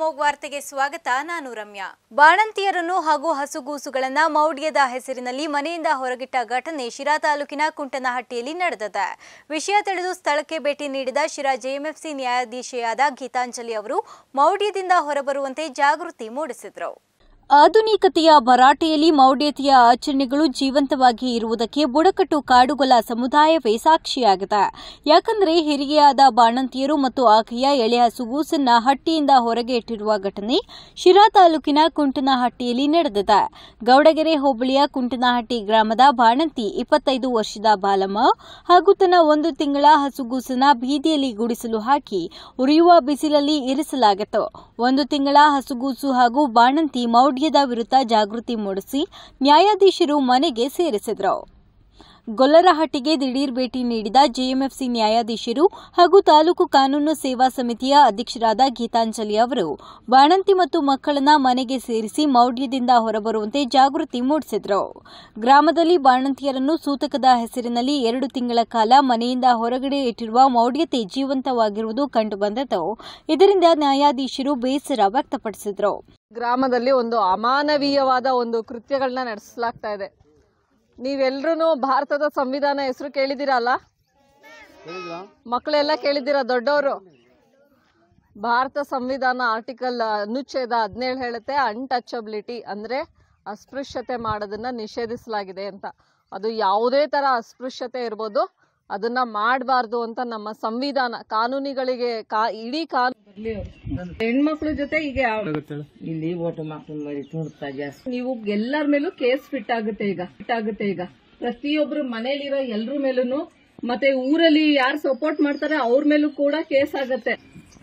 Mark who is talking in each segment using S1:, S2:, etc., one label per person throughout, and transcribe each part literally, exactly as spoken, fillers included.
S1: ಅಮೋಘ್ ವಾರ್ತೆಗೆ ಸ್ವಾಗತ. ನಾನು ರಮ್ಯಾ. ಬಾಣಂತಿಯರನ್ನು ಹಾಗೂ ಹಸುಗೂಸುಗಳನ್ನು ಮೌಢ್ಯದ ಹೆಸರಿನಲ್ಲಿ ಮನೆಯಿಂದ ಹೊರಗಿಟ್ಟ ಘಟನೆ ಶಿರಾ ತಾಲೂಕಿನ ಕುಂಟನಹಟ್ಟಿಯಲ್ಲಿ ನಡೆದಿದೆ. ವಿಷಯ ತಿಳಿದು ಸ್ಥಳಕ್ಕೆ ಭೇಟಿ ನೀಡಿದ ಶಿರಾ ಜೆಎಂಎಫ್ಸಿ ನ್ಯಾಯಾಧೀಶೆಯಾದ ಗೀತಾಂಜಲಿ ಅವರು ಮೌಢ್ಯದಿಂದ ಹೊರಬರುವಂತೆ ಜಾಗೃತಿ ಮೂಡಿಸಿದರು. ಆಧುನಿಕತೆಯ ಭರಾಟೆಯಲ್ಲಿ ಮೌಢ್ಯತೆಯ ಆಚರಣೆಗಳು ಜೀವಂತವಾಗಿ ಇರುವುದಕ್ಕೆ ಬುಡಕಟ್ಟು ಕಾಡುಗೊಲ್ಲ ಸಮುದಾಯವೇ ಸಾಕ್ಷಿಯಾಗಿದೆ. ಯಾಕಂದರೆ ಹೆರಿಗೆಯಾದ ಬಾಣಂತಿಯರು ಮತ್ತು ಆಕೆಯ ಎಳೆ ಹಸುಗೂಸನ್ನ ಹಟ್ಟಿಯಿಂದ ಹೊರಗೆ ಇಟ್ಟಿರುವ ಘಟನೆ ಶಿರಾ ತಾಲೂಕಿನ ಕುಂಟನಹಟ್ಟಿಯಲ್ಲಿ ನಡೆದಿದೆ. ಗೌಡಗೆರೆ ಹೋಬಳಿಯ ಕುಂಟನಹಟ್ಟಿ ಗ್ರಾಮದ ಬಾಣಂತಿ ಇಪ್ಪತ್ತೈದು ವರ್ಷದ ಬಾಲಮ್ಮ ಹಾಗೂ ತನ್ನ ಒಂದು ತಿಂಗಳ ಹಸುಗೂಸನ್ನ ಬೀದಿಯಲ್ಲಿ ಗುಡಿಸಲು ಹಾಕಿ ಉರಿಯುವ ಬಿಸಿಲಲ್ಲಿ ಇರಿಸಲಾಗಿತ್ತು. ಒಂದು ತಿಂಗಳ ಹಸುಗೂಸು ಹಾಗೂ ಬಾಣಂತಿ ಮೌಢ್ಯದ ವಿರುದ್ಧ ಜಾಗೃತಿ ಮೂಡಿಸಿ ನ್ಯಾಯಾಧೀಶರು ಮನೆಗೆ ಸೇರಿಸಿದರು. ಗೊಲ್ಲರಹಟ್ಟಿಗೆ ದಿಢೀರ್ ಭೇಟಿ ನೀಡಿದ ಜೆಎಂಎಫ್ಸಿ ನ್ಯಾಯಾಧೀಶರು ಹಾಗೂ ತಾಲೂಕು ಕಾನೂನು ಸೇವಾ ಸಮಿತಿಯ ಅಧ್ಯಕ್ಷರಾದ ಗೀತಾಂಜಲಿ ಅವರು ಬಾಣಂತಿ ಮತ್ತು ಮಕ್ಕಳನ್ನ ಮನೆಗೆ ಸೇರಿಸಿ ಮೌಢ್ಯದಿಂದ ಹೊರಬರುವಂತೆ ಜಾಗೃತಿ ಮೂಡಿಸಿದರು. ಗ್ರಾಮದಲ್ಲಿ ಬಾಣಂತಿಯರನ್ನು ಸೂತಕದ ಹೆಸರಿನಲ್ಲಿ ಎರಡು ತಿಂಗಳ ಕಾಲ ಮನೆಯಿಂದ ಹೊರಗಡೆ ಇಟ್ಟಿರುವ ಮೌಢ್ಯತೆ ಜೀವಂತವಾಗಿರುವುದು ಕಂಡುಬಂದಿದ್ದು, ಇದರಿಂದ ನ್ಯಾಯಾಧೀಶರು ಬೇಸರ ವ್ಯಕ್ತಪಡಿಸಿದರು.
S2: ಗ್ರಾಮದಲ್ಲಿ ಒಂದು ಅಮಾನವೀಯವಾದ ಒಂದು ಕೃತ್ಯಗಳನ್ನ ನಡೆಸಲಾಗ್ತಾ ಇದೆ. ನೀವೆಲ್ರೂ ಭಾರತದ ಸಂವಿಧಾನ ಹೆಸರು ಕೇಳಿದಿರಲ್ಲ, ಮಕ್ಕಳೆಲ್ಲ ಕೇಳಿದಿರ, ದೊಡ್ಡವರು. ಭಾರತ ಸಂವಿಧಾನ ಆರ್ಟಿಕಲ್ ಅನುಚ್ಛೇದ ಹದಿನೇಳು ಹೇಳುತ್ತೆ, ಅನ್ಟಚಬಿಲಿಟಿ ಅಂದ್ರೆ ಅಸ್ಪೃಶ್ಯತೆ ಮಾಡೋದನ್ನ ನಿಷೇಧಿಸಲಾಗಿದೆ ಅಂತ. ಅದು ಯಾವುದೇ ತರ ಅಸ್ಪೃಶ್ಯತೆ ಇರ್ಬೋದು, ಅದನ್ನ ಮಾಡಬಾರ್ದು ಅಂತ ನಮ್ಮ ಸಂವಿಧಾನ ಕಾನೂನಿಗಳಿಗೆ ಇಡೀ ಕಾನೂನು. ಹೆಣ್ಮಕ್ಳ ಜೊತೆ ಈಗ
S3: ಇಲ್ಲಿ ಓಟು ಮಕ್ಕಳು ಮರಿ ತೋರ್ತಾ ಜಾಸ್ತಿ.
S2: ನೀವು ಎಲ್ಲರ ಮೇಲೂ ಕೇಸ್ ಫಿಟ್ ಆಗುತ್ತೆ ಈಗ ಫಿಟ್ ಆಗುತ್ತೆ ಈಗ ಪ್ರತಿಯೊಬ್ರು ಮನೇಲಿರೋ ಎಲ್ರ ಮೇಲೂ, ಮತ್ತೆ ಊರಲ್ಲಿ ಯಾರು ಸಪೋರ್ಟ್ ಮಾಡ್ತಾರೆ ಅವ್ರ ಮೇಲೂ ಕೂಡ ಕೇಸ್ ಆಗುತ್ತೆ.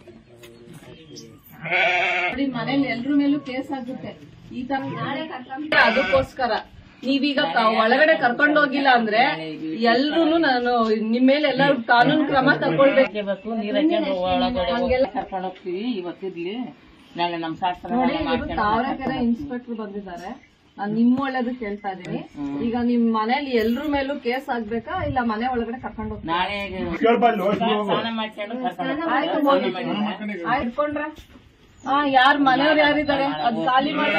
S2: ಮನೇಲಿ ಎಲ್ರ ಮೇಲೂ ಕೇಸ್ ಆಗುತ್ತೆ. ಈ ತರ ಅದಕ್ಕೋಸ್ಕರ ನೀವೀಗ ಒಳಗಡೆ ಕರ್ಕೊಂಡು ಹೋಗಿಲ್ಲ ಅಂದ್ರೆ ಎಲ್ರು ನಾನು ನಿಮ್ ಮೇಲೆ ಎಲ್ಲ ಕಾನೂನು ಕ್ರಮ ತಗೊಳ್ಬೇಕು.
S3: ಒಳಗಡೆ ಕರ್ಕೊಂಡು ಹೋಗ್ತೀವಿ. ಇವತ್ತಿರ್ಲಿ ನಾಳೆ ನಮ್ ಶಾಸ್ತ್ರ
S2: ತಾವರೆಕೆರೆ ಇನ್ಸ್ಪೆಕ್ಟರ್ ಬಂದಿದ್ದಾರೆ. ನಾನು ನಿಮ್ಮ ಒಳ್ಳೇದು ಕೇಳ್ತಾ ಇದೀನಿ. ಈಗ ನಿಮ್ ಮನೇಲಿ ಎಲ್ರ ಮೇಲೂ ಕೇಸ್ ಆಗ್ಬೇಕಾ ಇಲ್ಲ ಮನೆ ಒಳಗಡೆ ಕರ್ಕೊಂಡು ಹೋಗ್ತೀವಿ? ನಾಳೆ ಇಟ್ಕೊಂಡ್ರೆ ಹಾ ಯಾರು ಮನೆಯವ್ರು ಯಾರಿದ್ದಾರೆ ಅದು ಖಾಲಿ ಮಾಡಿ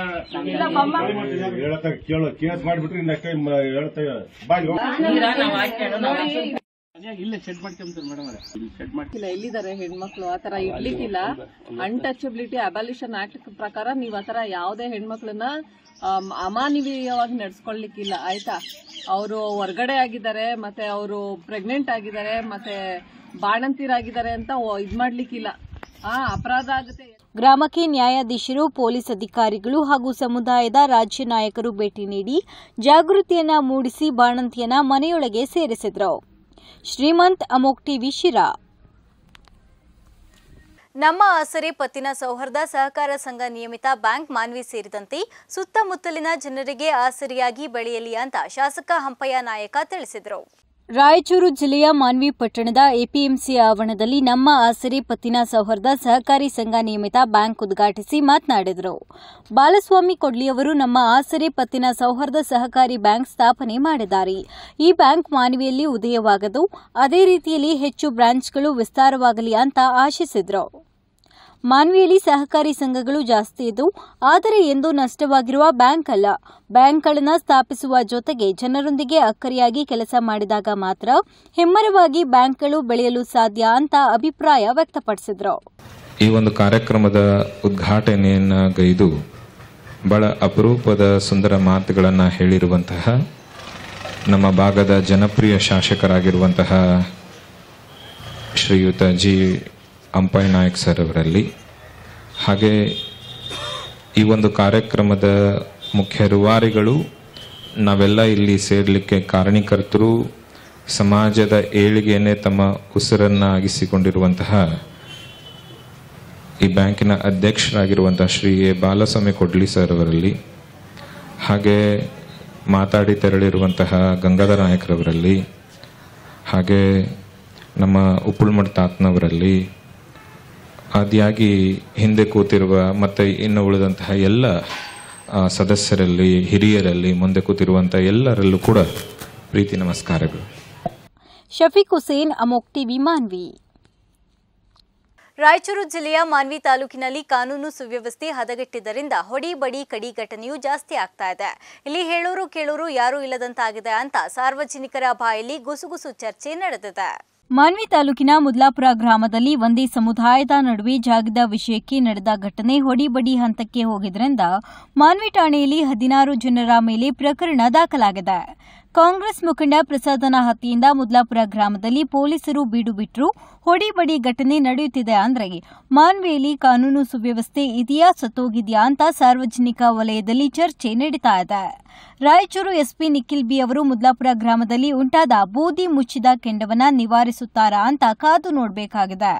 S2: ಎಲ್ಲಿದ್ದಾರೆ ಹೆಣ್ಮಕ್ಳು ಆತರ ಇಡ್ಲಿಕ್ಕಿಲ್ಲ. ಅನ್ಟಚಬಿಲಿಟಿ ಅಬಾಲಿಷನ್ ಆಕ್ಟ್ ಪ್ರಕಾರ ನೀವ್ ಆತರ ಯಾವುದೇ ಹೆಣ್ಮಕ್ಳನ್ನ ಅಮಾನವೀಯವಾಗಿ ನಡೆಸ್ಕೊಳ್ಲಿಕ್ಕಿಲ್ಲ, ಆಯ್ತಾ? ಅವರು ಹೊರ್ಗಡೆ ಆಗಿದ್ದಾರೆ, ಮತ್ತೆ ಅವರು ಪ್ರೆಗ್ನೆಂಟ್ ಆಗಿದ್ದಾರೆ, ಮತ್ತೆ ಬಾಣಂತಿರಾಗಿದ್ದಾರೆ ಅಂತ ಇದ್ ಮಾಡ್ಲಿಕ್ಕಿಲ್ಲ. ಅಪರಾಧ ಆಗುತ್ತೆ.
S1: ಗ್ರಾಮಕ್ಕೆ ನ್ಯಾಯಾಧೀಶರು, ಪೊಲೀಸ್ ಅಧಿಕಾರಿಗಳು ಹಾಗೂ ಸಮುದಾಯದ ರಾಜ್ಯ ನಾಯಕರು ಭೇಟಿ ನೀಡಿ ಜಾಗೃತಿಯನ್ನ ಮೂಡಿಸಿ ಬಾಣಂತಿಯನ್ನ ಮನೆಯೊಳಗೆ ಸೇರಿಸಿದರು. ಶ್ರೀಮಂತ್, ಅಮೋಘ್ ಟಿವಿ, ಶಿರಾ. ನಮ್ಮ ಆಸರೆ ಪತ್ತಿನ ಸೌಹಾರ್ದ ಸಹಕಾರ ಸಂಘ ನಿಯಮಿತ ಬ್ಯಾಂಕ್ ಮಾನ್ವಿ ಸೇರಿದಂತೆ ಸುತ್ತಮುತ್ತಲಿನ ಜನರಿಗೆ ಆಸರೆಯಾಗಿ ಬೆಳೆಯಲಿ ಅಂತ ಶಾಸಕ ಹಂಪಯ್ಯ ನಾಯಕ ತಿಳಿಸಿದರು. ರಾಯಚೂರು ಜಿಲ್ಲೆಯ ಮಾನ್ವಿ ಪಟ್ಟಣದ ಎಪಿಎಂಸಿ ಆವರಣದಲ್ಲಿ ನಮ್ಮ ಆಸರೆ ಪತ್ತಿನ ಸೌಹಾರ್ದ ಸಹಕಾರಿ ಸಂಘ ನಿಯಮಿತ ಬ್ಯಾಂಕ್ ಉದ್ಘಾಟಿಸಿ ಮಾತನಾಡಿದರು. ಬಾಲಸ್ವಾಮಿ ಕೊಡ್ಲಿಯವರು ನಮ್ಮ ಆಸರೆ ಪತ್ತಿನ ಸೌಹಾರ್ದ ಸಹಕಾರಿ ಬ್ಯಾಂಕ್ ಸ್ಥಾಪನೆ ಮಾಡಿದ್ದಾರೆ. ಈ ಬ್ಯಾಂಕ್ ಮಾನ್ವಿಯಲ್ಲಿ ಉದಯವಾಗದು, ಅದೇ ರೀತಿಯಲ್ಲಿ ಹೆಚ್ಚು ಬ್ರಾಂಚ್ಗಳು ವಿಸ್ತಾರವಾಗಲಿ ಅಂತ ಆಶಿಸಿದರು. ಮಾನ್ವಿಯಲ್ಲಿ ಸಹಕಾರಿ ಸಂಘಗಳು ಜಾಸ್ತಿ ಇದ್ದು, ಆದರೆ ಎಂದೂ ನಷ್ಟವಾಗಿರುವ ಬ್ಯಾಂಕ್ ಅಲ್ಲ. ಬ್ಯಾಂಕ್ಗಳನ್ನು ಸ್ಥಾಪಿಸುವ ಜೊತೆಗೆ ಜನರೊಂದಿಗೆ ಅಕ್ಕರೆಯಾಗಿ ಕೆಲಸ ಮಾಡಿದಾಗ ಮಾತ್ರ ಹೆಮ್ಮರವಾಗಿ ಬ್ಯಾಂಕ್ಗಳು ಬೆಳೆಯಲು ಸಾಧ್ಯ ಅಂತ ಅಭಿಪ್ರಾಯ ವ್ಯಕ್ತಪಡಿಸಿದರು.
S4: ಈ ಒಂದು ಕಾರ್ಯಕ್ರಮದ ಉದ್ಘಾಟನೆಯನ್ನ ಗೈದು ಬಹಳ ಅಪರೂಪದ ಸುಂದರ ಮಾತುಗಳನ್ನು ಹೇಳಿರುವಂತಹ ನಮ್ಮ ಭಾಗದ ಜನಪ್ರಿಯ ಶಾಸಕರಾಗಿರುವಂತಹ ಶ್ರೀಯುತ ಜಿ ಅಂಪಯ್ಯ ನಾಯಕ್ ಸರ್ ಅವರಲ್ಲಿ, ಹಾಗೆ ಈ ಒಂದು ಕಾರ್ಯಕ್ರಮದ ಮುಖ್ಯ ರೂವಾರಿಗಳು, ನಾವೆಲ್ಲ ಇಲ್ಲಿ ಸೇರಲಿಕ್ಕೆ ಕಾರಣೀಕರ್ತರು, ಸಮಾಜದ ಏಳಿಗೆಯನ್ನೇ ತಮ್ಮ ಉಸಿರನ್ನಾಗಿಸಿಕೊಂಡಿರುವಂತಹ ಈ ಬ್ಯಾಂಕಿನ ಅಧ್ಯಕ್ಷರಾಗಿರುವಂತಹ ಶ್ರೀ ಎ ಬಾಲಸ್ವಾಮಿ ಕೊಡ್ಲಿ ಸರ್ ಅವರಲ್ಲಿ, ಹಾಗೆ ಮಾತಾಡಿ ತೆರಳಿರುವಂತಹ ಗಂಗಾಧರ ನಾಯಕರವರಲ್ಲಿ, ಹಾಗೆ ನಮ್ಮ ಉಪ್ಪುಳ್ಮಠ ತಾತನವರಲ್ಲಿ, ಆದಿಯಾಗಿ ಹಿಂದೆ ಕೂತಿರುವ ಮತ್ತೆ ಇನ್ನು ಉಳಿದಂತಹ ಎಲ್ಲ ಸದಸ್ಯರಲ್ಲಿ, ಹಿರಿಯರಲ್ಲಿ, ಮುಂದೆ ಕೂತಿರುವಂತಹ ಎಲ್ಲರಲ್ಲೂ ಕೂಡ ಪ್ರೀತಿ ನಮಸ್ಕಾರಗಳು.
S1: ಶಫೀಕ್ ಹುಸೇನ್, ಅಮೋಘ್ ಟಿವಿ, ಮಾನ್ವಿ. ರಾಯಚೂರು ಜಿಲ್ಲೆಯ ಮಾನ್ವಿ ತಾಲೂಕಿನಲ್ಲಿ ಕಾನೂನು ಸುವ್ಯವಸ್ಥೆ ಹದಗೆಟ್ಟಿದ್ದರಿಂದ ಹೊಡಿ ಬಡಿ ಕಡಿ ಘಟನೆಯೂ ಜಾಸ್ತಿ ಆಗ್ತಾ ಇದೆ. ಇಲ್ಲಿ ಹೇಳೋರು ಕೇಳೋರು ಯಾರೂ ಇಲ್ಲದಂತಾಗಿದೆ ಅಂತ ಸಾರ್ವಜನಿಕರ ಬಾಯಲ್ಲಿ ಗುಸುಗುಸು ಚರ್ಚೆ ನಡೆದಿದೆ. ಮಾನ್ವಿ ತಾಲೂಕಿನ ಮುದ್ಲಾಪುರ ಗ್ರಾಮದಲ್ಲಿ ಒಂದೇ ಸಮುದಾಯದ ನಡುವೆ ಜಾಗದ ವಿಷಯಕ್ಕೆ ನಡೆದ ಘಟನೆ ಹೊಡಿಬಡಿ ಹಂತಕ್ಕೆ ಹೋಗಿದ್ದರಿಂದ ಮಾನ್ವಿ ಠಾಣೆಯಲ್ಲಿ ಹದಿನಾರು ಜನರ ಮೇಲೆ ಪ್ರಕರಣ ದಾಖಲಾಗಿದೆ. ಕಾಂಗ್ರೆಸ್ ಮುಖಂಡ ಪ್ರಸಾದನ ಹತ್ಯೆಯಿಂದ ಮುದ್ಲಾಪುರ ಗ್ರಾಮದಲ್ಲಿ ಪೊಲೀಸರು ಬೀಡು ಬಿಟ್ಟರು ಹೊಡಿಬಡಿ ಘಟನೆ ನಡೆಯುತ್ತಿದೆ ಅಂದ್ರೆ ಮಾನ್ವಿಯಲ್ಲಿ ಕಾನೂನು ಸುವ್ಯವಸ್ಥೆ ಇದೆಯಾ ಸತ್ತೋಗಿದೆಯಾ ಅಂತ ಸಾರ್ವಜನಿಕ ವಲಯದಲ್ಲಿ ಚರ್ಚೆ ನಡೀತಾ ಇದೆ. ರಾಯಚೂರು ಎಸ್ಪಿ ನಿಖಿಲ್ ಬಿ ಅವರು ಮುದ್ಲಾಪುರ ಗ್ರಾಮದಲ್ಲಿ ಉಂಟಾದ ಬೂದಿ ಮುಚ್ಚಿದ ಕೆಂಡವನ್ನ ನಿವಾರಿಸುತ್ತಾರಾ ಅಂತ ಕಾದು ನೋಡಬೇಕಾಗಿದೆ.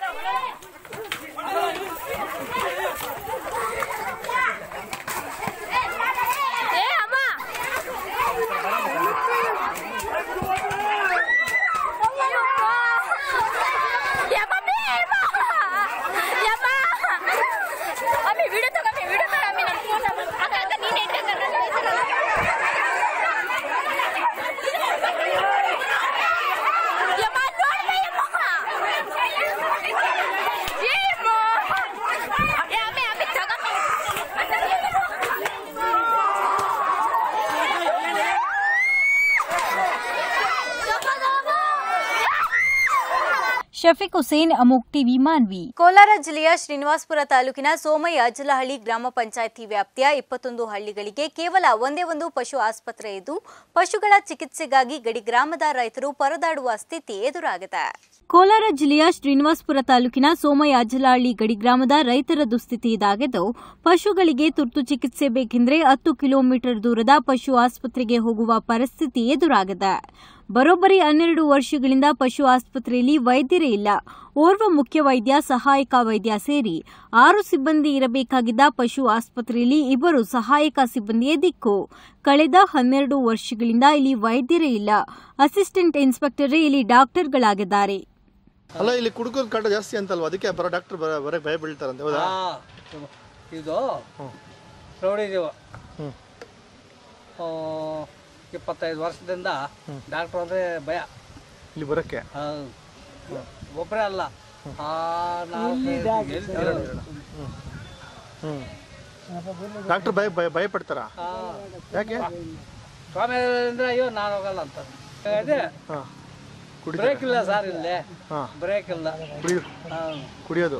S1: ಶಫೀಕ್ ಹುಸೇನ್, ಅಮೋಕ್ ಟಿವಿ, ಮಾನ್ವಿ. ಕೋಲಾರ ಜಿಲ್ಲೆಯ ಶ್ರೀನಿವಾಸಪುರ ತಾಲೂಕಿನ ಸೋಮಯ್ಯ ಅಜಲಹಳ್ಳಿ ಗ್ರಾಮ ಪಂಚಾಯಿತಿ ವ್ಯಾಪ್ತಿಯ ಇಪ್ಪತ್ತೊಂದು ಹಳ್ಳಿಗಳಿಗೆ ಕೇವಲ ಒಂದೇ ಒಂದು ಪಶು ಆಸ್ಪತ್ರೆ ಇದ್ದು ಪಶುಗಳ ಚಿಕಿತ್ಸೆಗಾಗಿ ಗಡಿ ಗ್ರಾಮದ ರೈತರು ಪರದಾಡುವ ಸ್ಥಿತಿ ಎದುರಾಗಿದೆ. ಕೋಲಾರ ಜಿಲ್ಲೆಯ ಶ್ರೀನಿವಾಸಪುರ ತಾಲೂಕಿನ ಸೋಮಯ್ಯ ಅಜಲಹಳ್ಳಿ ಗಡಿ ಗ್ರಾಮದ ರೈತರ ದುಸ್ಥಿತಿ ಇದಾಗಿದ್ದು ಪಶುಗಳಿಗೆ ತುರ್ತು ಚಿಕಿತ್ಸೆ ಬೇಕೆಂದರೆ ಹತ್ತು ಕಿಲೋಮೀಟರ್ ದೂರದ ಪಶು ಆಸ್ಪತ್ರೆಗೆ ಹೋಗುವ ಪರಿಸ್ಥಿತಿ ಎದುರಾಗಿದೆ. ಬರೋಬ್ಬರಿ ಹನ್ನೆರಡು ವರ್ಷಗಳಿಂದ ಪಶು ಆಸ್ಪತ್ರೆಯಲ್ಲಿ ವೈದ್ಯರೇ ಇಲ್ಲ. ಓರ್ವ ಮುಖ್ಯ ವೈದ್ಯ, ಸಹಾಯಕ ವೈದ್ಯ ಸೇರಿ ಆರು ಸಿಬ್ಬಂದಿ ಇರಬೇಕಾಗಿದ್ದ ಪಶು ಆಸ್ಪತ್ರೆಯಲ್ಲಿ ಇಬ್ಬರು ಸಹಾಯಕ ಸಿಬ್ಬಂದಿಯೇ ದಿಕ್ಕು. ಕಳೆದ ಹನ್ನೆರಡು ವರ್ಷಗಳಿಂದ ಇಲ್ಲಿ ವೈದ್ಯರೇ ಇಲ್ಲ. ಅಸಿಸ್ಟೆಂಟ್ ಇನ್ಸ್ಪೆಕ್ಟರೇ ಇಲ್ಲಿ ಡಾಕ್ಟರ್ಗಳಾಗಿದ್ದಾರೆ.
S5: ಅಲ್ಲ, ಇಲ್ಲಿ ಕುಡುಕೋದು ಕಾಟ ಜಾಸ್ತಿ ಅಂತಲ್ವಾ, ಅದಕ್ಕೆ ಬರೋ ಡಾಕ್ಟರ್ ಬರಕ್ಕೆ ಭಯ ಬೀಳ್ತಾರಂತೆ. ಹೌದಾ?
S6: ಇದು ಪ್ರೌಢಿದೀವ ಇಪ್ಪತ್ತೈದು ವರ್ಷದಿಂದ ಡಾಕ್ಟರ್ ಅಂದರೆ ಭಯ ಇಲ್ಲಿ ಬರೋಕ್ಕೆ. ಒಬ್ಬರೇ ಅಲ್ಲ,
S5: ಡಾಕ್ಟರ್ ಭಯ ಭಯ ಪಡ್ತಾರ. ಯಾಕೆ?
S6: ಸ್ವಾಮಿ ಅಂದ್ರೆ ಅಯ್ಯೋ ನಾನು ಹೋಗಲ್ಲ ಅಂತ. ಅದೇ ಬ್ರೇಕ್ ಇಲ್ಲ ಸರ್, ಇಲ್ಲೇ ಬ್ರೇಕ್ ಇಲ್ಲ.
S5: ಕುಡಿಯೋದು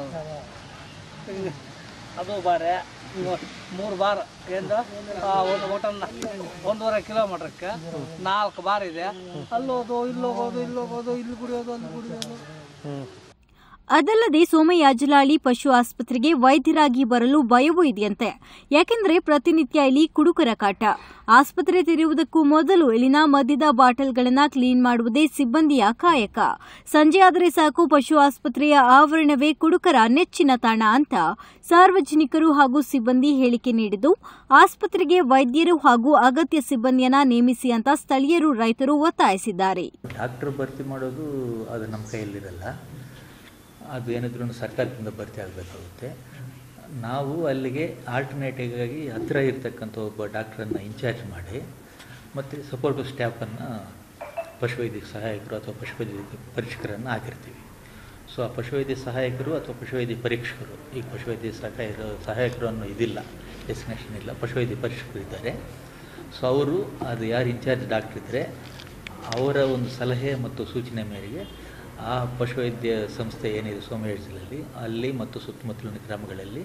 S6: ಅದು ಬಾರೆ ಮೂರು ಬಾರ್ ಎಂದು ಒಂದು ಹೋಟೆಲ್ನ ಒಂದೂವರೆ ಕಿಲೋಮೀಟ್ರಕ್ಕೆ ನಾಲ್ಕು ಬಾರ್ ಇದೆ. ಅಲ್ಲೋದು ಇಲ್ಲೋಗೋದು ಇಲ್ಲೋಗೋದು ಇಲ್ಲಿ ಕುಡಿಯೋದು ಅಲ್ಲಿ ಕುಡಿಯೋದು.
S1: ಅದಲ್ಲದೆ ಸೋಮಯ್ಯ ಅಜಲಹಳ್ಳಿ ಪಶು ಆಸ್ಪತ್ರೆಗೆ ವೈದ್ಯರಾಗಿ ಬರಲು ಭಯವೂ ಇದೆಯಂತೆ. ಯಾಕೆಂದರೆ ಪ್ರತಿನಿತ್ಯ ಇಲ್ಲಿ ಕುಡುಕರ ಕಾಟ. ಆಸ್ಪತ್ರೆ ತೆರೆಯುವುದಕ್ಕೂ ಮೊದಲು ಇಲ್ಲಿನ ಮದ್ಯದ ಬಾಟಲ್ಗಳನ್ನು ಕ್ಲೀನ್ ಮಾಡುವುದೇ ಸಿಬ್ಬಂದಿಯ ಕಾಯಕ. ಸಂಜೆಯಾದರೆ ಸಾಕು ಪಶು ಆಸ್ಪತ್ರೆಯ ಆವರಣವೇ ಕುಡುಕರ ನೆಚ್ಚಿನ ತಾಣ ಅಂತ ಸಾರ್ವಜನಿಕರು ಹಾಗೂ ಸಿಬ್ಬಂದಿ ಹೇಳಿಕೆ ನೀಡಿದ್ದು ಆಸ್ಪತ್ರೆಗೆ ವೈದ್ಯರು ಹಾಗೂ ಅಗತ್ಯ ಸಿಬ್ಬಂದಿಯನ್ನ ನೇಮಿಸಿ ಅಂತ ಸ್ಥಳೀಯರು, ರೈತರು ಒತ್ತಾಯಿಸಿದ್ದಾರೆ.
S7: ಡಾಕ್ಟರ್ ಭರ್ತಿ ಮಾಡೋದು ಅದು ನಮ್ಮ ಕೈಯಲ್ಲಿರಲ್ಲ. ಅದು ಏನಿದ್ರೂ ಸರ್ಕಾರದಿಂದ ಭರ್ತಿ ಆಗಬೇಕಾಗುತ್ತೆ. ನಾವು ಅಲ್ಲಿಗೆ ಆಲ್ಟರ್ನೇಟಿವ್ ಆಗಿ ಹತ್ತಿರ ಇರ್ತಕ್ಕಂಥ ಒಬ್ಬ ಡಾಕ್ಟ್ರನ್ನು ಇನ್ಚಾರ್ಜ್ ಮಾಡಿ ಮತ್ತು ಸಪೋರ್ಟಿವ್ ಸ್ಟಾಫನ್ನು ಪಶುವೈದ್ಯ ಸಹಾಯಕರು ಅಥವಾ ಪಶುವೈದ್ಯ ಪರೀಕ್ಷಕರನ್ನು ಹಾಕಿರ್ತೀವಿ. ಸೊ ಆ ಪಶುವೈದ್ಯ ಸಹಾಯಕರು ಅಥವಾ ಪಶುವೈದ್ಯ ಪರೀಕ್ಷಕರು, ಈಗ ಪಶುವೈದ್ಯ ಸಹಾಯಕರು ಸಹಾಯಕರು ಅನ್ನೋ ಇದಿಲ್ಲ, ಡೆಸಿಗ್ನೇಷನ್ ಇಲ್ಲ, ಪಶುವೈದ್ಯ ಪರೀಕ್ಷಕರು ಇದ್ದಾರೆ. ಸೊ ಅವರು ಅದು ಯಾರು ಇನ್ಚಾರ್ಜ್ ಡಾಕ್ಟ್ರ್ ಇದ್ದರೆ ಅವರ ಒಂದು ಸಲಹೆ ಮತ್ತು ಸೂಚನೆ ಮೇರೆಗೆ ಆ ಪಶುವೈದ್ಯ ಸಂಸ್ಥೆ ಏನಿದೆ ಸೋಮಯ್ಯದಲ್ಲಿ ಅಲ್ಲಿ ಮತ್ತು ಸುತ್ತಮುತ್ತಲಿನ ಗ್ರಾಮಗಳಲ್ಲಿ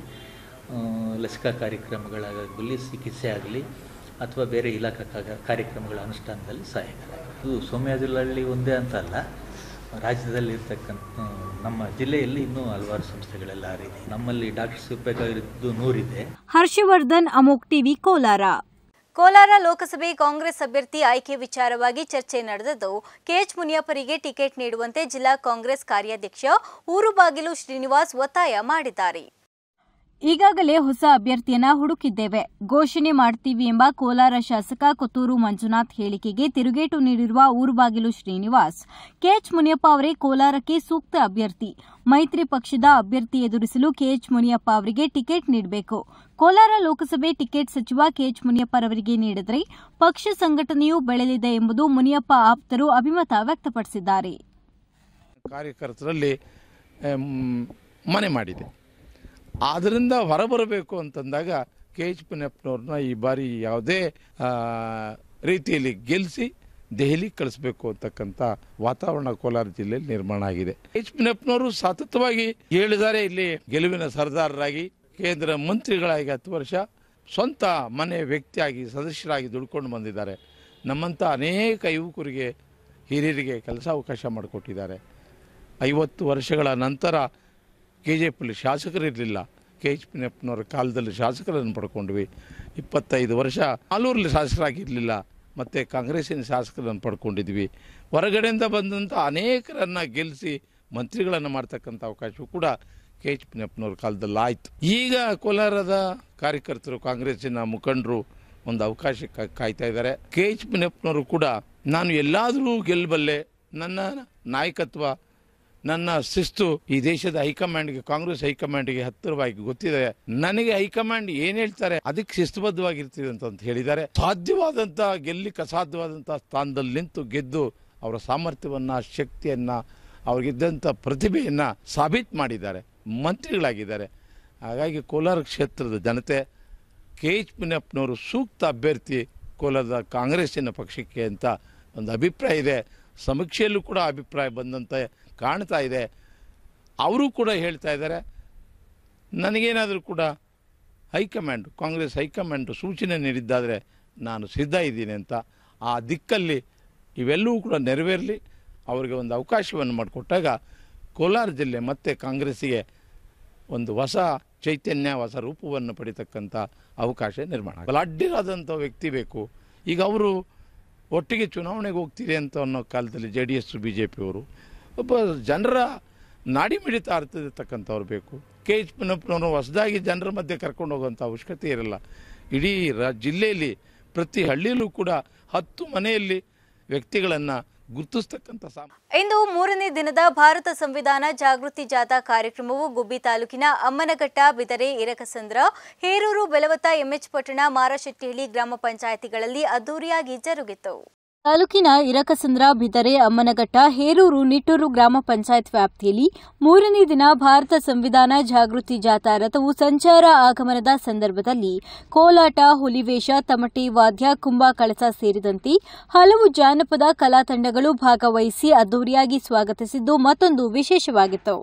S7: ಲಸಿಕಾ ಕಾರ್ಯಕ್ರಮಗಳಾಗಲಿ, ಚಿಕಿತ್ಸೆ ಆಗಲಿ ಅಥವಾ ಬೇರೆ ಇಲಾಖಾ ಕಾರ್ಯಕ್ರಮಗಳ ಅನುಷ್ಠಾನದಲ್ಲಿ ಸಹಾಯಕರಾಗಿದೆ. ಇದು ಸೋಮಯ್ಯದಲ್ಲಿ ಒಂದೇ ಅಂತ ಅಲ್ಲ, ರಾಜ್ಯದಲ್ಲಿ ಇರ್ತಕ್ಕಂಥ ನಮ್ಮ ಜಿಲ್ಲೆಯಲ್ಲಿ ಇನ್ನೂ ಹಲವಾರು ಸಂಸ್ಥೆಗಳೆಲ್ಲ ಇದೆ. ನಮ್ಮಲ್ಲಿ ಡಾಕ್ಟರ್ಸ್ ಇರಬೇಕಾಗಿದ್ದು ನೂರಿದೆ.
S1: ಹರ್ಷವರ್ಧನ್, ಅಮೋಕ್ ಟಿವಿ, ಕೋಲಾರ. ಕೋಲಾರ ಲೋಕಸಭೆ ಕಾಂಗ್ರೆಸ್ ಅಭ್ಯರ್ಥಿ ಆಯ್ಕೆ ವಿಚಾರವಾಗಿ ಚರ್ಚೆ ನಡೆದಿದ್ದು ಕೆಎಚ್ ಮುನಿಯಪ್ಪರಿಗೆ ಟಿಕೆಟ್ ನೀಡುವಂತೆ ಜಿಲ್ಲಾ ಕಾಂಗ್ರೆಸ್ ಕಾರ್ಯಾಧ್ಯಕ್ಷ ಊರುಬಾಗಿಲು ಶ್ರೀನಿವಾಸ್ ಒತ್ತಾಯ ಮಾಡಿದ್ದಾರೆ. ಈಗಾಗಲೇ ಹೊಸ ಅಭ್ಯರ್ಥಿಯನ್ನ ಹುಡುಕಿದ್ದೇವೆ, ಘೋಷಣೆ ಮಾಡ್ತೀವಿ ಎಂಬ ಕೋಲಾರ ಶಾಸಕ ಕೊತ್ತೂರು ಮಂಜುನಾಥ್ ಹೇಳಿಕೆಗೆ ತಿರುಗೇಟು ನೀಡಿರುವ ಊರುಬಾಗಿಲು ಶ್ರೀನಿವಾಸ್, ಕೆಎಚ್ ಮುನಿಯಪ್ಪ ಅವರೇ ಕೋಲಾರಕ್ಕೆ ಸೂಕ್ತ ಅಭ್ಯರ್ಥಿ. ಮೈತ್ರಿ ಪಕ್ಷದ ಅಭ್ಯರ್ಥಿ ಎದುರಿಸಲು ಕೆಎಚ್ ಮುನಿಯಪ್ಪ ಅವರಿಗೆ ಟಿಕೆಟ್ ನೀಡಬೇಕು. ಕೋಲಾರ ಲೋಕಸಭೆ ಟಿಕೆಟ್ ಸಚಿವ ಕೆಎಚ್ ಮುನಿಯಪ್ಪರವರಿಗೆ ನೀಡಿದರೆ ಪಕ್ಷ ಸಂಘಟನೆಯೂ ಬೆಳೆಯಲಿದೆ ಎಂಬುದು ಮುನಿಯಪ್ಪ ಆಪ್ತರು ಅಭಿಮತ ವ್ಯಕ್ತಪಡಿಸಿದ್ದಾರೆ.
S8: ಕಾರ್ಯಕರ್ತರಲ್ಲಿ ಮನೆ ಮಾಡಿದೆ. ಅದರಿಂದ ಹೊರಬರಬೇಕು ಅಂತಂದಾಗ ಕೆ ಎಚ್ ಪುನಪ್ಪನವ್ರನ್ನ ಈ ಬಾರಿ ಯಾವುದೇ ರೀತಿಯಲ್ಲಿ ಗೆಲ್ಲಿಸಿ ದೆಹಲಿಗೆ ಕಳಿಸ್ಬೇಕು ಅಂತಕ್ಕಂಥ ವಾತಾವರಣ ಕೋಲಾರ ಜಿಲ್ಲೆಯಲ್ಲಿ ನಿರ್ಮಾಣ ಆಗಿದೆ. ಎಚ್ ಪುನಪ್ಪನವರು ಸತತವಾಗಿ ಹೇಳಿದ್ದಾರೆ, ಇಲ್ಲಿ ಗೆಲುವಿನ ಸರ್ದಾರರಾಗಿ ಕೇಂದ್ರ ಮಂತ್ರಿಗಳಾಗಿ ಹತ್ತು ವರ್ಷ ಸ್ವಂತ ಮನೆ ವ್ಯಕ್ತಿಯಾಗಿ ಸದಸ್ಯರಾಗಿ ದುಡ್ಕೊಂಡು ಬಂದಿದ್ದಾರೆ. ನಮ್ಮಂಥ ಅನೇಕ ಯುವಕರಿಗೆ ಹಿರಿಯರಿಗೆ ಕೆಲಸ ಅವಕಾಶ ಮಾಡಿಕೊಟ್ಟಿದ್ದಾರೆ. ಐವತ್ತು ವರ್ಷಗಳ ನಂತರ ಕೆ ಜೆ ಪಿ ಶಾಸಕರಿರಲಿಲ್ಲ, ಕೆ ಎಚ್ ಪುನಪ್ಪನವರ ಕಾಲದಲ್ಲಿ ಶಾಸಕರನ್ನು ಪಡ್ಕೊಂಡ್ವಿ. ಇಪ್ಪತ್ತೈದು ವರ್ಷ ಆಲೂರಲ್ಲಿ ಶಾಸಕರಾಗಿರಲಿಲ್ಲ, ಮತ್ತು ಕಾಂಗ್ರೆಸ್ಸಿನ ಶಾಸಕರನ್ನು ಪಡ್ಕೊಂಡಿದ್ವಿ. ಹೊರಗಡೆಯಿಂದ ಬಂದಂಥ ಅನೇಕರನ್ನು ಗೆಲ್ಲಿಸಿ ಮಂತ್ರಿಗಳನ್ನು ಮಾಡ್ತಕ್ಕಂಥ ಅವಕಾಶವೂ ಕೂಡ ಕೆ ಎಚ್ ಪುನಪ್ಪನವ್ರ ಕಾಲದಲ್ಲಿ ಆಯಿತು. ಈಗ ಕೋಲಾರದ ಕಾರ್ಯಕರ್ತರು, ಕಾಂಗ್ರೆಸ್ಸಿನ ಮುಖಂಡರು ಒಂದು ಅವಕಾಶಕ್ಕೆ ಕಾಯ್ತಾ ಇದ್ದಾರೆ. ಕೆ ಎಚ್ ಪುನಪ್ಪನವರು ಕೂಡ ನಾನು ಎಲ್ಲಾದರೂ ಗೆಲ್ಲಬಲ್ಲೆ, ನನ್ನ ನಾಯಕತ್ವ, ನನ್ನ ಶಿಸ್ತು ಈ ದೇಶದ ಹೈಕಮಾಂಡ್ಗೆ, ಕಾಂಗ್ರೆಸ್ ಹೈಕಮಾಂಡ್ಗೆ ಹತ್ತಿರವಾಗಿ ಗೊತ್ತಿದೆ. ನನಗೆ ಹೈಕಮಾಂಡ್ ಏನ್ ಹೇಳ್ತಾರೆ ಅದಕ್ಕೆ ಶಿಸ್ತುಬದ್ಧವಾಗಿರ್ತಿದೆ ಅಂತ ಹೇಳಿದ್ದಾರೆ. ಸಾಧ್ಯವಾದಂಥ ಗೆಲ್ಲಿಕ್ಕೆ ಅಸಾಧ್ಯವಾದಂಥ ಸ್ಥಾನದಲ್ಲಿ ನಿಂತು ಗೆದ್ದು ಅವರ ಸಾಮರ್ಥ್ಯವನ್ನ, ಶಕ್ತಿಯನ್ನ, ಅವ್ರಿಗಿದ್ದಂಥ ಪ್ರತಿಭೆಯನ್ನ ಸಾಬೀತು ಮಾಡಿದ್ದಾರೆ, ಮಂತ್ರಿಗಳಾಗಿದ್ದಾರೆ. ಹಾಗಾಗಿ ಕೋಲಾರ ಕ್ಷೇತ್ರದ ಜನತೆ ಕೆ ಎಚ್ ಪುನಪ್ಪನವರು ಸೂಕ್ತ ಅಭ್ಯರ್ಥಿ ಕೋಲಾರದ ಕಾಂಗ್ರೆಸ್ಸಿನ ಪಕ್ಷಕ್ಕೆ ಅಂತ ಒಂದು ಅಭಿಪ್ರಾಯ ಇದೆ. ಸಮೀಕ್ಷೆಯಲ್ಲೂ ಕೂಡ ಅಭಿಪ್ರಾಯ ಬಂದಂತೆ ಕಾಣ್ತಾ ಇದೆ. ಅವರು ಕೂಡ ಹೇಳ್ತಾ ಇದ್ದಾರೆ, ನನಗೇನಾದರೂ ಕೂಡ ಹೈಕಮಾಂಡ್, ಕಾಂಗ್ರೆಸ್ ಹೈಕಮಾಂಡ್ ಸೂಚನೆ ನೀಡಿದ್ದಾದರೆ ನಾನು ಸಿದ್ಧ ಇದ್ದೀನಿ ಅಂತ. ಆ ದಿಕ್ಕಲ್ಲಿ ಇವೆಲ್ಲವೂ ಕೂಡ ನೆರವೇರಲಿ, ಅವರಿಗೆ ಒಂದು ಅವಕಾಶವನ್ನು ಮಾಡಿಕೊಟ್ಟಾಗ ಕೋಲಾರ ಜಿಲ್ಲೆ ಮತ್ತೆ ಕಾಂಗ್ರೆಸ್ಸಿಗೆ ಒಂದು ಹೊಸ ಚೈತನ್ಯ, ಹೊಸ ರೂಪವನ್ನು ಪಡಿತಕ್ಕಂಥ ಅವಕಾಶ ನಿರ್ಮಾಣ ಆಗಲ್ಲ. ಅಡ್ಡಿರಾದಂಥ ವ್ಯಕ್ತಿ ಬೇಕು. ಈಗ ಅವರು ಒಟ್ಟಿಗೆ ಚುನಾವಣೆಗೆ ಹೋಗ್ತೀರಿ ಅಂತ ಅನ್ನೋ ಕಾಲದಲ್ಲಿ J D S B J ಪಿಯವರು ಒಬ್ಬ ಜನರ ನಾಡಿ ಮಿಡಿತ ಅರ್ಥತಕ್ಕಂಥವ್ರು ಬೇಕು. ಕೆ ಎಚ್ ಪುನಪ್ಪನವರು ಹೊಸದಾಗಿ ಜನರ ಮಧ್ಯೆ ಕರ್ಕೊಂಡು ಹೋಗುವಂಥ ಅವಶ್ಯಕತೆ ಇರಲ್ಲ. ಇಡೀ ರಾ ಜಿಲ್ಲೆಯಲ್ಲಿ ಪ್ರತಿ ಹಳ್ಳಿಯಲ್ಲೂ ಕೂಡ ಹತ್ತು ಮನೆಯಲ್ಲಿ ವ್ಯಕ್ತಿಗಳನ್ನು ಗುರುತಿಸ್ತಕ್ಕಂಥ ಸಾಮ.
S1: ಇಂದು ಮೂರನೇ ದಿನದ ಭಾರತ ಸಂವಿಧಾನ ಜಾಗೃತಿ ಜಾಥಾ ಕಾರ್ಯಕ್ರಮವು ಗುಬ್ಬಿ ತಾಲೂಕಿನ ಅಮ್ಮನಘಟ್ಟ, ಬಿದರೆ, ಇರಕಸಂದ್ರ, ಹೇರೂರು, ಬೆಲವತ್ತ, ಎಂಎಚ್ ಪಟ್ಟಣ, ಮಾರಶೆಟ್ಟಿಹಳ್ಳಿ ಗ್ರಾಮ ಪಂಚಾಯಿತಿಗಳಲ್ಲಿ ಅದ್ದೂರಿಯಾಗಿ ಜರುಗಿತು. ತಾಲೂಕಿನ ಇರಕಸಂದ್ರ, ಬಿದರೆ, ಅಮ್ಮನಘಟ್ಟ, ಹೇರೂರು, ನಿಟ್ಟೂರು ಗ್ರಾಮ ಪಂಚಾಯತ್ ವ್ಯಾಪ್ತಿಯಲ್ಲಿ ಮೂರನೇ ದಿನ ಭಾರತ ಸಂವಿಧಾನ ಜಾಗೃತಿ ಜಾಥಾ ರಥವು ಸಂಚಾರ ಆಗಮನದ ಸಂದರ್ಭದಲ್ಲಿ ಕೋಲಾಟ, ಹುಲಿವೇಷ, ತಮಟೆ ವಾದ್ಯ, ಕುಂಭ ಕಳಸ ಸೇರಿದಂತೆ ಹಲವು ಜಾನಪದ ಕಲಾ ತಂಡಗಳು ಭಾಗವಹಿಸಿ ಅದ್ದೂರಿಯಾಗಿ ಸ್ವಾಗತಿಸಿದ್ದು ಮತ್ತೊಂದು ವಿಶೇಷವಾಗಿತ್ತು.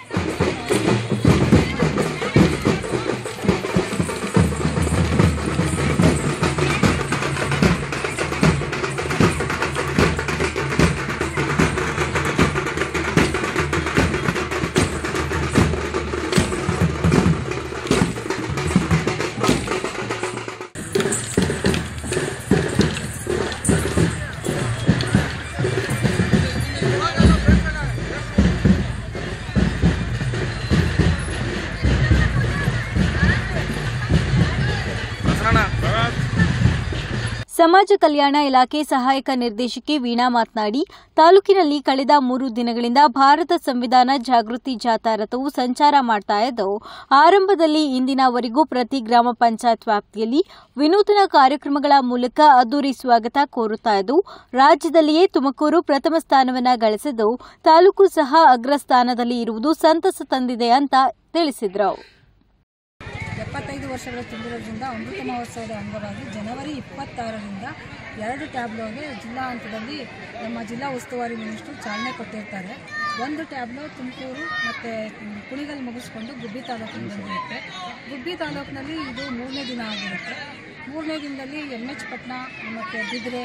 S1: ಸಮಾಜ ಕಲ್ಯಾಣ ಇಲಾಖೆ ಸಹಾಯಕ ನಿರ್ದೇಶಕಿ ವೀಣಾ ಮಾತನಾಡಿ, ತಾಲೂಕಿನಲ್ಲಿ ಕಳೆದ ಮೂರು ದಿನಗಳಿಂದ ಭಾರತ ಸಂವಿಧಾನ ಜಾಗೃತಿ ಜಾಥಾ ರಥವು ಸಂಚಾರ ಮಾಡ್ತಾ ಇದ್ದು, ಆರಂಭದಲ್ಲಿ ಇಂದಿನವರೆಗೂ ಪ್ರತಿ ಗ್ರಾಮ ಪಂಚಾಯತ್ ವ್ಯಾಪ್ತಿಯಲ್ಲಿ ವಿನೂತನ ಕಾರ್ಯಕ್ರಮಗಳ ಮೂಲಕ ಅದ್ದೂರಿ ಸ್ವಾಗತ ಕೋರುತ್ತಾ ಇದ್ದು, ರಾಜ್ಯದಲ್ಲಿಯೇ ತುಮಕೂರು ಪ್ರಥಮ ಸ್ಥಾನವನ್ನು ಗಳಿಸಿದ್ದು, ತಾಲೂಕು ಸಹ ಅಗ್ರ ಸ್ಥಾನದಲ್ಲಿ ಇರುವುದು ಸಂತಸ ತಂದಿದೆ ಅಂತ ತಿಳಿಸಿದರು.
S9: ಎಪ್ಪತ್ತೈದು ವರ್ಷಗಳ ತುಂಬಿರೋದ್ರಿಂದ ಅಮೃತ ಮಹೋತ್ಸವದ ಅಂಗವಾಗಿ ಜನವರಿ ಇಪ್ಪತ್ತಾರರಿಂದ ಎರಡು ಟ್ಯಾಬ್ಲೋಗೆ ಜಿಲ್ಲಾ ಹಂತದಲ್ಲಿ ನಮ್ಮ ಜಿಲ್ಲಾ ಉಸ್ತುವಾರಿ ಮಿನಿಸ್ಟರ್ ಚಾಲನೆ ಕೊಟ್ಟಿರ್ತಾರೆ. ಒಂದು ಟ್ಯಾಬ್ಲೋ ತುಮಕೂರು ಮತ್ತು ಕುಣಿಗಲ್ ಮುಗಿಸ್ಕೊಂಡು ಗುಬ್ಬಿ ತಾಲೂಕಿಗೆ ಬಂದಿರುತ್ತೆ. ಗುಬ್ಬಿ ತಾಲೂಕಿನಲ್ಲಿ ಇದು ಮೂರನೇ ದಿನ ಆಗಿರುತ್ತೆ. ಮೂರನೇ ದಿನದಲ್ಲಿ ಎಮ್ ಎಚ್ ಪಟ್ಟಣ ಮತ್ತು ಬಿದ್ರೆ,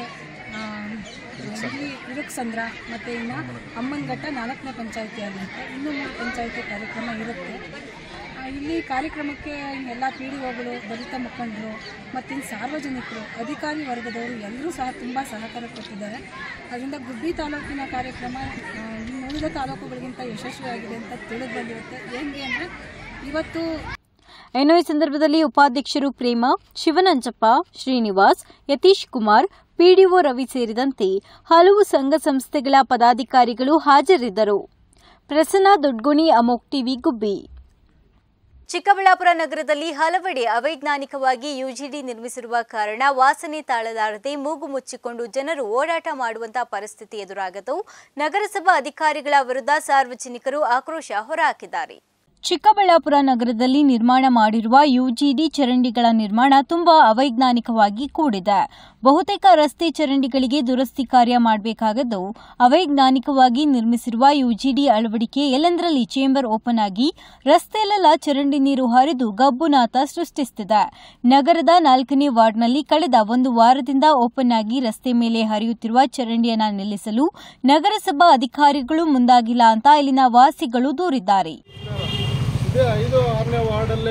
S9: ಇಲ್ಲಿ ಇರಕಸಂದ್ರ ಮತ್ತು ಇನ್ನು ಅಮ್ಮನಘಟ್ಟ ನಾಲ್ಕನೇ ಪಂಚಾಯಿತಿ ಆಗಿರುತ್ತೆ. ಇನ್ನೂ ಮೂರು ಪಂಚಾಯಿತಿ ಕಾರ್ಯಕ್ರಮ ಇರುತ್ತೆ. ಇಲ್ಲಿ ಕಾರ್ಯಕ್ರಮಕ್ಕೆ ಎಲ್ಲ ಪಿ ಡಿ ಒಗಳು, ದಲಿತ ಮುಖಂಡರು ಮತ್ತು ಇನ್ನು ಸಾರ್ವಜನಿಕರು, ಅಧಿಕಾರಿ ವರ್ಗದವರು ಎಲ್ಲರೂ ಸಹ ತುಂಬ ಸಹಕಾರ ಕೊಟ್ಟಿದ್ದಾರೆ. ಅದರಿಂದ ಗುಬ್ಬಿ ತಾಲೂಕಿನ ಕಾರ್ಯಕ್ರಮ ಇನ್ನು ಉಳಿದ ತಾಲೂಕುಗಳಿಗಿಂತ ಯಶಸ್ವಿಯಾಗಿದೆ ಅಂತ ತಿಳಿದು ಬಂದಿರುತ್ತೆ. ಹೆಂಗೆ ಅಂದರೆ ಇವತ್ತು
S1: ಇನ್ನು ಈ ಸಂದರ್ಭದಲ್ಲಿ ಉಪಾಧ್ಯಕ್ಷರು ಪ್ರೇಮ, ಶಿವನಂಜಪ್ಪ, ಶ್ರೀನಿವಾಸ್, ಯತೀಶ್ ಕುಮಾರ್, ಪಿಡಿಒ ರವಿ ಸೇರಿದಂತೆ ಹಲವು ಸಂಘ ಸಂಸ್ಥೆಗಳ ಪದಾಧಿಕಾರಿಗಳು ಹಾಜರಿದ್ದರು. ಪ್ರಸನ್ನ ದೊಡ್ಗುಣಿ, ಅಮೋಕ್ ಟಿವಿ, ಗುಬ್ಬಿ. ಚಿಕ್ಕಬಳ್ಳಾಪುರ ನಗರದಲ್ಲಿ ಹಲವೆಡೆ ಅವೈಜ್ಞಾನಿಕವಾಗಿ ಯುಜಿಡಿ ನಿರ್ಮಿಸಿರುವ ಕಾರಣ ವಾಸನೆ ತಾಳಲಾರದೆ ಮೂಗು ಮುಚ್ಚಿಕೊಂಡು ಜನರು ಓಡಾಟ ಮಾಡುವಂತಹ ಪರಿಸ್ಥಿತಿ ಎದುರಾಗಿದ್ದು ನಗರಸಭಾ ಅಧಿಕಾರಿಗಳ ವಿರುದ್ಧ ಸಾರ್ವಜನಿಕರು ಆಕ್ರೋಶ ಹೊರಹಾಕಿದ್ದಾರೆ. ಚಿಕ್ಕಬಳ್ಳಾಪುರ ನಗರದಲ್ಲಿ ನಿರ್ಮಾಣ ಮಾಡಿರುವ ಯುಜಿಡಿ ಚರಂಡಿಗಳ ನಿರ್ಮಾಣ ತುಂಬಾ ಅವೈಜ್ಞಾನಿಕವಾಗಿ ಕೂಡಿದೆ. ಬಹುತೇಕ ರಸ್ತೆ ಚರಂಡಿಗಳಿಗೆ ದುರಸ್ತಿ ಕಾರ್ಯ ಮಾಡಬೇಕಾಗಿದ್ದು ಅವೈಜ್ಞಾನಿಕವಾಗಿ ನಿರ್ಮಿಸಿರುವ ಯುಜಿಡಿ ಅಳವಡಿಕೆ ಎಲ್ಲೆಂದರಲ್ಲಿ ಚೇಂಬರ್ ಓಪನ್ ಆಗಿ ರಸ್ತೆಯಲ್ಲೆಲ್ಲ ಚರಂಡಿ ನೀರು ಹರಿದು ಗಬ್ಬುನಾಥ ಸೃಷ್ಟಿಸುತ್ತಿದೆ. ನಗರದ ನಾಲ್ಕನೇ ವಾರ್ಡ್ನಲ್ಲಿ ಕಳೆದ ಒಂದು ವಾರದಿಂದ ಓಪನ್ ಆಗಿ ರಸ್ತೆ ಮೇಲೆ ಹರಿಯುತ್ತಿರುವ ಚರಂಡಿಯನ್ನು ನಿಲ್ಲಿಸಲು ನಗರಸಭಾ ಅಧಿಕಾರಿಗಳು ಮುಂದಾಗಿಲ್ಲ ಅಂತ ಇಲ್ಲಿನ ವಾಸಿಗಳು ದೂರಿದ್ದಾರೆ.
S5: ಇದೇ ಐದು ಆರನೇ ವಾರ್ಡಲ್ಲಿ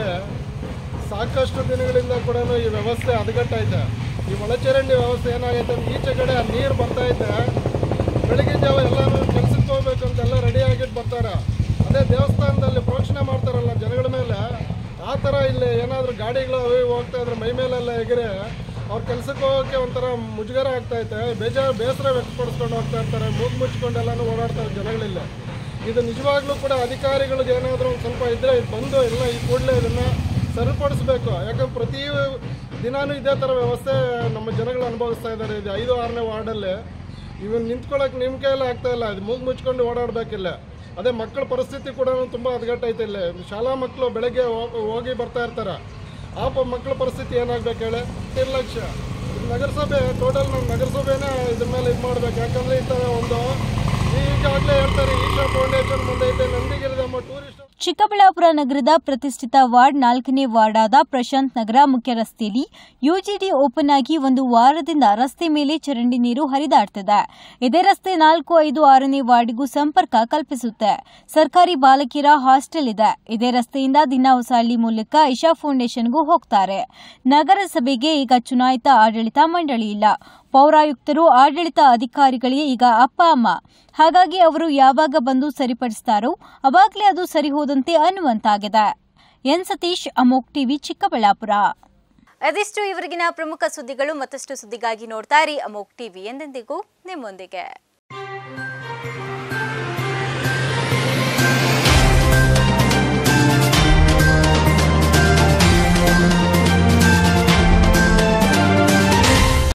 S5: ಸಾಕಷ್ಟು ದಿನಗಳಿಂದ ಕೂಡ ಈ ವ್ಯವಸ್ಥೆ ಹದಗೆಟ್ಟೈತೆ. ಈ ಒಳಚರಂಡಿ ವ್ಯವಸ್ಥೆ ಏನಾಗೈತೆ ಅಂದ್ರೆ ಈಚೆ ಕಡೆ ನೀರು ಬರ್ತೈತೆ. ಬೆಳಗ್ಗೆ ಜಾವ ಎಲ್ಲರೂ ಕೆಲಸಕ್ಕೆ ಹೋಗ್ಬೇಕು ಅಂತೆಲ್ಲ ರೆಡಿ ಆಗಿಟ್ಟು ಬರ್ತಾರೆ. ಅದೇ ದೇವಸ್ಥಾನದಲ್ಲಿ ಪ್ರೋಕ್ಷಣೆ ಮಾಡ್ತಾರಲ್ಲ ಜನಗಳ ಮೇಲೆ, ಆ ಥರ ಇಲ್ಲಿ ಏನಾದರೂ ಗಾಡಿಗಳು ಅವು ಹೋಗ್ತಾ ಇದ್ರೆ ಮೈ ಮೇಲೆಲ್ಲ ಎಗರೆ ಅವ್ರ ಕೆಲಸಕ್ಕೆ ಹೋಗೋಕ್ಕೆ ಒಂಥರ ಮುಜುಗರ ಆಗ್ತೈತೆ. ಬೇಜಾರು ಬೇಸರ ವ್ಯಕ್ತಪಡಿಸ್ಕೊಂಡು ಹೋಗ್ತಾ ಇರ್ತಾರೆ. ಮೂಗು ಮುಚ್ಕೊಂಡೆಲ್ಲನೂ ಓಡಾಡ್ತಾರೆ ಜನಗಳಿಲ್ಲ. ಇದು ನಿಜವಾಗ್ಲೂ ಕೂಡ ಅಧಿಕಾರಿಗಳಿಗೆ ಏನಾದರೂ ಒಂದು ಸ್ವಲ್ಪ ಇದ್ದರೆ ಇದು ಬಂದು ಎಲ್ಲ ಈ ಕೂಡಲೇ ಇದನ್ನು ಸರಿಪಡಿಸ್ಬೇಕು. ಯಾಕಂದ್ರೆ ಪ್ರತಿ ದಿನಾನೂ ಇದೇ ಥರ ವ್ಯವಸ್ಥೆ ನಮ್ಮ ಜನಗಳು ಅನುಭವಿಸ್ತಾ ಇದ್ದಾರೆ. ಇದು ಐದು ಆರನೇ ವಾರ್ಡಲ್ಲಿ ಇವನು ನಿಂತ್ಕೊಳ್ಳೋಕೆ ನಿಮ್ಮ ಕೈಯಲ್ಲಿ ಆಗ್ತಾ ಇಲ್ಲ. ಇದು ಮೂಗು ಮುಚ್ಕೊಂಡು ಓಡಾಡಬೇಕಿಲ್ಲ. ಅದೇ ಮಕ್ಕಳ ಪರಿಸ್ಥಿತಿ ಕೂಡ ತುಂಬ ಹದಗೆಟ್ಟೈತೆ. ಇಲ್ಲಿ ಶಾಲಾ ಮಕ್ಕಳು ಬೆಳಗ್ಗೆ ಹೋಗಿ ಬರ್ತಾ ಇರ್ತಾರೆ. ಆ ಮಕ್ಕಳ ಪರಿಸ್ಥಿತಿ ಏನಾಗಬೇಕು ಹೇಳಿ? ನಿರ್ಲಕ್ಷ್ಯ. ನಗರಸಭೆ ಟೋಟಲ್ ನಮ್ಮ ನಗರಸಭೆನೇ ಇದ್ರ ಮೇಲೆ ಇದು ಮಾಡಬೇಕು. ಯಾಕಂದರೆ ಈ ಥರ ಒಂದು ಈಗಾಗಲೇ ಹೇಳ್ತಾರೆ ಈಶಾ ಫೌಂಡೇಶನ್ ಮುಂದೆ ಇದೆ ನಂದಿಗಿರಿದಮ್ಮ ಟೂರಿಸ್ಟ್.
S1: ಚಿಕ್ಕಬಳ್ಳಾಪುರ ನಗರದ ಪ್ರತಿಷ್ಠಿತ ವಾರ್ಡ್ ನಾಲ್ಕನೇ ವಾರ್ಡ್ ಆದ ಪ್ರಶಾಂತ್ ನಗರ ಮುಖ್ಯ ರಸ್ತೆಯಲ್ಲಿ ಯುಜಿಡಿ ಓಪನ್ ಆಗಿ ಒಂದು ವಾರದಿಂದ ರಸ್ತೆ ಮೇಲೆ ಚರಂಡಿ ನೀರು ಹರಿದಾಡ್ತಿದೆ. ಇದೇ ರಸ್ತೆ ನಾಲ್ಕು ಐದು ಆರನೇ ವಾರ್ಡ್ಗೂ ಸಂಪರ್ಕ ಕಲ್ಪಿಸುತ್ತೆ. ಸರ್ಕಾರಿ ಬಾಲಕಿಯರ ಹಾಸ್ಟೆಲ್ ಇದೆ. ಇದೇ ರಸ್ತೆಯಿಂದ ದಿನ ಹೊಸಹಳ್ಳಿ ಮೂಲಕ ಇಶಾ ಫೌಂಡೇಶನ್ಗೂ ಹೋಗ್ತಾರೆ. ನಗರಸಭೆಗೆ ಈಗ ಚುನಾಯಿತ ಆಡಳಿತ ಮಂಡಳಿ ಇಲ್ಲ. ಪೌರಾಯುಕ್ತರು ಆಡಳಿತ ಅಧಿಕಾರಿಗಳಿಗೆ ಈಗ ಅಪ್ಪ ಅಮ್ಮ. ಹಾಗಾಗಿ ಅವರು ಯಾವಾಗ ಬಂದು ಸರಿಪಡಿಸ್ತಾರೋ ಅವಾಗಲೇ ಅದು ಸರಿ ಹೋದಂತೆ ಅನ್ನುವಂತಾಗಿದೆ. ಎನ್ ಸತೀಶ್, ಅಮೋಕ್ ಟಿವಿ, ಚಿಕ್ಕಬಳ್ಳಾಪುರ. ಅದಿಷ್ಟು ಇವರಿಗಿನ ಪ್ರಮುಖ ಸುದ್ದಿಗಳು. ಮತ್ತಷ್ಟು ಸುದ್ದಿಗಾಗಿ ನೋಡ್ತಾ ಇರಿ ಅಮೋಕ್ ಟಿವಿ. ಎಂದೆಂದಿಗೂ ನಿಮ್ಮೊಂದಿಗೆ.